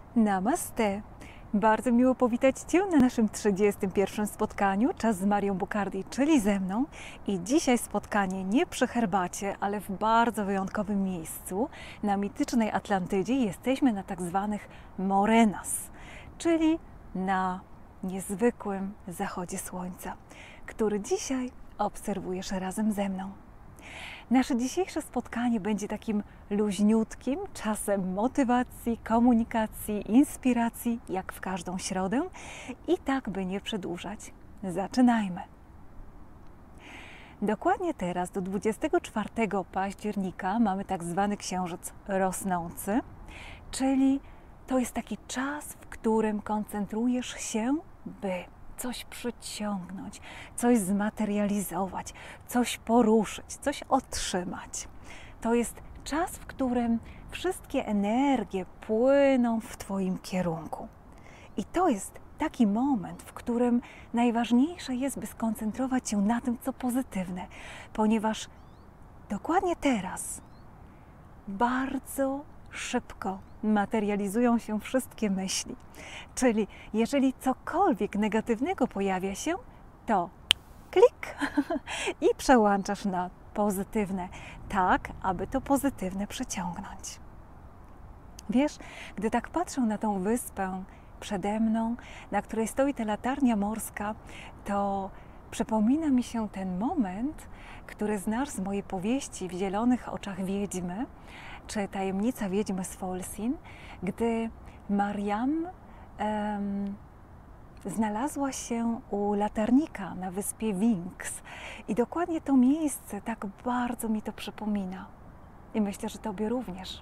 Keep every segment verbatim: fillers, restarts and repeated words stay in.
Namaste! Bardzo miło powitać Cię na naszym trzydziestym pierwszym spotkaniu Czas z Marią Bukardi, czyli ze mną. I dzisiaj spotkanie nie przy herbacie, ale w bardzo wyjątkowym miejscu. Na mitycznej Atlantydzie jesteśmy na tak zwanych Morenas, czyli na niezwykłym zachodzie słońca, który dzisiaj obserwujesz razem ze mną. Nasze dzisiejsze spotkanie będzie takim luźniutkim czasem motywacji, komunikacji, inspiracji, jak w każdą środę. I tak, by nie przedłużać, zaczynajmy. Dokładnie teraz, do dwudziestego czwartego października, mamy tak zwany księżyc rosnący, czyli to jest taki czas, w którym koncentrujesz się, by coś przyciągnąć, coś zmaterializować, coś poruszyć, coś otrzymać. To jest czas, w którym wszystkie energie płyną w Twoim kierunku. I to jest taki moment, w którym najważniejsze jest, by skoncentrować się na tym, co pozytywne, ponieważ dokładnie teraz bardzo szybko materializują się wszystkie myśli. Czyli jeżeli cokolwiek negatywnego pojawia się, to klik i przełączasz na pozytywne, tak aby to pozytywne przyciągnąć. Wiesz, gdy tak patrzę na tą wyspę przede mną, na której stoi ta latarnia morska, to przypomina mi się ten moment, który znasz z mojej powieści W zielonych oczach wiedźmy, czy Tajemnica wiedźmy z Folsin, gdy Mariam um, znalazła się u latarnika na wyspie Winks. I dokładnie to miejsce tak bardzo mi to przypomina. I myślę, że Tobie również.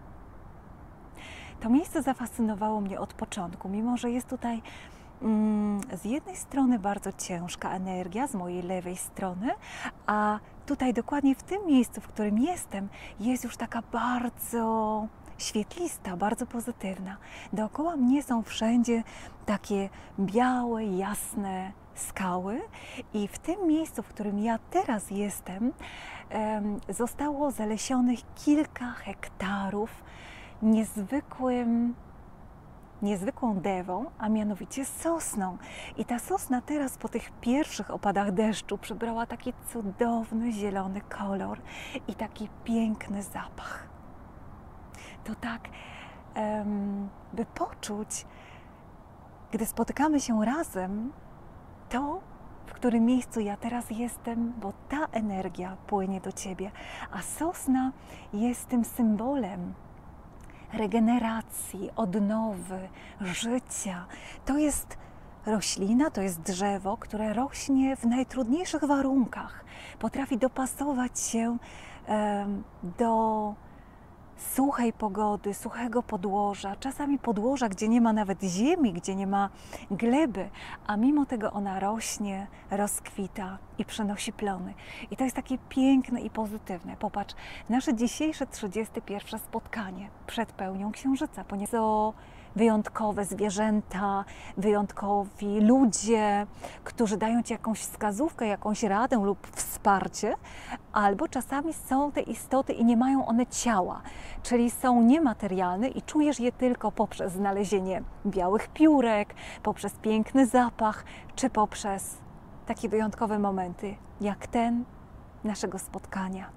To miejsce zafascynowało mnie od początku, mimo że jest tutaj mm, z jednej strony bardzo ciężka energia, z mojej lewej strony, a tutaj dokładnie w tym miejscu, w którym jestem, jest już taka bardzo świetlista, bardzo pozytywna. Dookoła mnie są wszędzie takie białe, jasne skały i w tym miejscu, w którym ja teraz jestem, zostało zalesionych kilka hektarów niezwykłym niezwykłą dewą, a mianowicie sosną. I ta sosna teraz po tych pierwszych opadach deszczu przybrała taki cudowny, zielony kolor i taki piękny zapach. To tak, um, by poczuć, gdy spotykamy się razem, to, w którym miejscu ja teraz jestem, bo ta energia płynie do Ciebie, a sosna jest tym symbolem regeneracji, odnowy, życia. To jest roślina, to jest drzewo, które rośnie w najtrudniejszych warunkach. Potrafi dopasować się um, do suchej pogody, suchego podłoża, czasami podłoża, gdzie nie ma nawet ziemi, gdzie nie ma gleby, a mimo tego ona rośnie, rozkwita i przynosi plony. I to jest takie piękne i pozytywne. Popatrz, nasze dzisiejsze trzydzieste pierwsze spotkanie przed pełnią księżyca, ponieważ to wyjątkowe zwierzęta, wyjątkowi ludzie, którzy dają Ci jakąś wskazówkę, jakąś radę lub wsparcie, albo czasami są te istoty i nie mają one ciała, czyli są niematerialne i czujesz je tylko poprzez znalezienie białych piórek, poprzez piękny zapach, czy poprzez takie wyjątkowe momenty, jak ten naszego spotkania.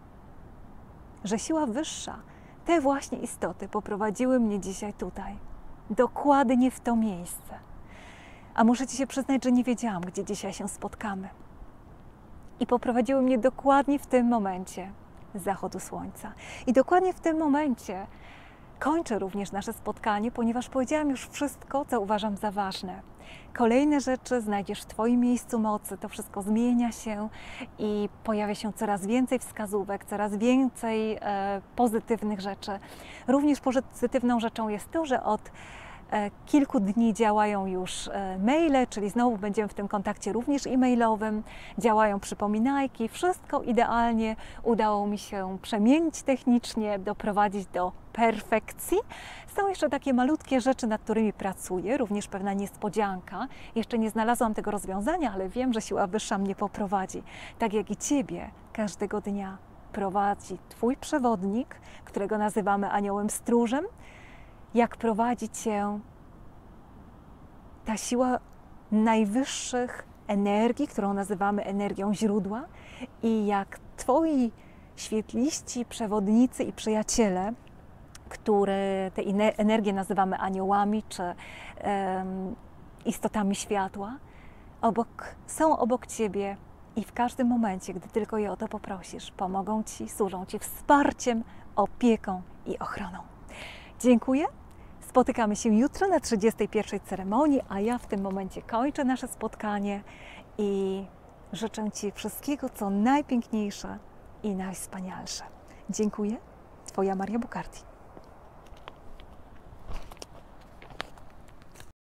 Że siła wyższa, te właśnie istoty poprowadziły mnie dzisiaj tutaj. Dokładnie w to miejsce. A muszę Ci się przyznać, że nie wiedziałam, gdzie dzisiaj się spotkamy. I poprowadziły mnie dokładnie w tym momencie zachodu słońca. I dokładnie w tym momencie kończę również nasze spotkanie, ponieważ powiedziałam już wszystko, co uważam za ważne. Kolejne rzeczy znajdziesz w Twoim miejscu mocy, to wszystko zmienia się i pojawia się coraz więcej wskazówek, coraz więcej e, pozytywnych rzeczy. Również pozytywną rzeczą jest to, że od e, kilku dni działają już e, maile, czyli znowu będziemy w tym kontakcie również e-mailowym, działają przypominajki, wszystko idealnie udało mi się przemienić technicznie, doprowadzić do perfekcji. Są jeszcze takie malutkie rzeczy, nad którymi pracuję, również pewna niespodzianka. Jeszcze nie znalazłam tego rozwiązania, ale wiem, że siła wyższa mnie poprowadzi. Tak jak i Ciebie każdego dnia prowadzi Twój przewodnik, którego nazywamy aniołem stróżem. jak prowadzi Cię ta siła najwyższych energii, którą nazywamy energią źródła, i jak Twoi świetliści, przewodnicy i przyjaciele, które te energie nazywamy aniołami czy um, istotami światła, obok, są obok Ciebie i w każdym momencie, gdy tylko je o to poprosisz, pomogą Ci, służą Ci wsparciem, opieką i ochroną. Dziękuję. Spotykamy się jutro na trzydziestej pierwszej ceremonii, a ja w tym momencie kończę nasze spotkanie i życzę Ci wszystkiego, co najpiękniejsze i najwspanialsze. Dziękuję. Twoja Maria Bukarti.